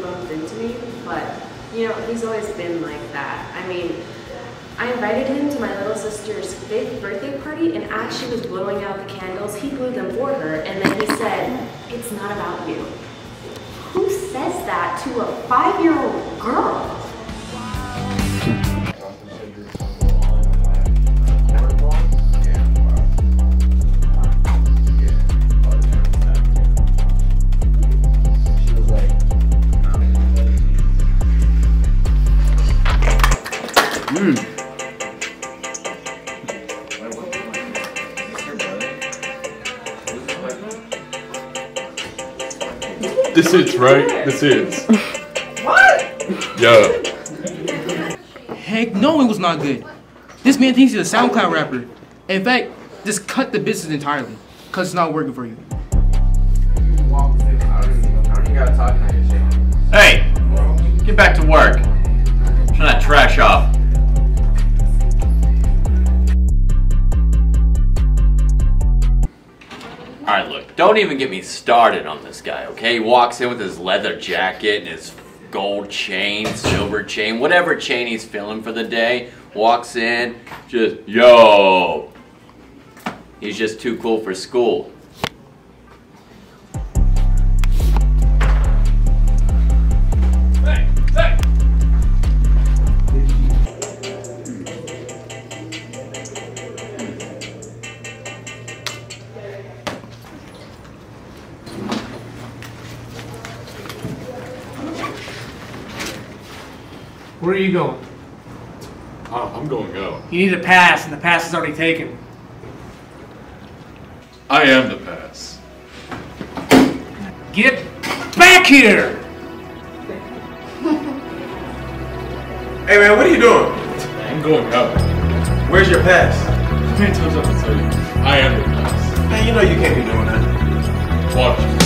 bumped into me, but you know, he's always been like that. I mean, I invited him to my little sister's 5th birthday party, and as she was blowing out the candles, he blew them for her, and then he said, "It's not about you." Who says that to a 5-year-old girl? This is right? This is. What? Yeah. Heck no, it was not good. This man thinks he's a SoundCloud rapper. In fact, just cut the business entirely, cause it's not working for you. Hey, get back to work. Turn that trash off. Alright, look, don't even get me started on this guy, okay? He walks in with his leather jacket and his gold chain, silver chain, whatever chain he's feeling for the day. Walks in, just, yo! He's just too cool for school. Hey, hey! Where are you going? I'm going out. You need a pass, and the pass is already taken. I am the pass. Get back here! Hey man, what are you doing? I'm going out. Where's your pass? Man tells us to tell you. I am the pass. Man, you know you can't be doing that. Watch.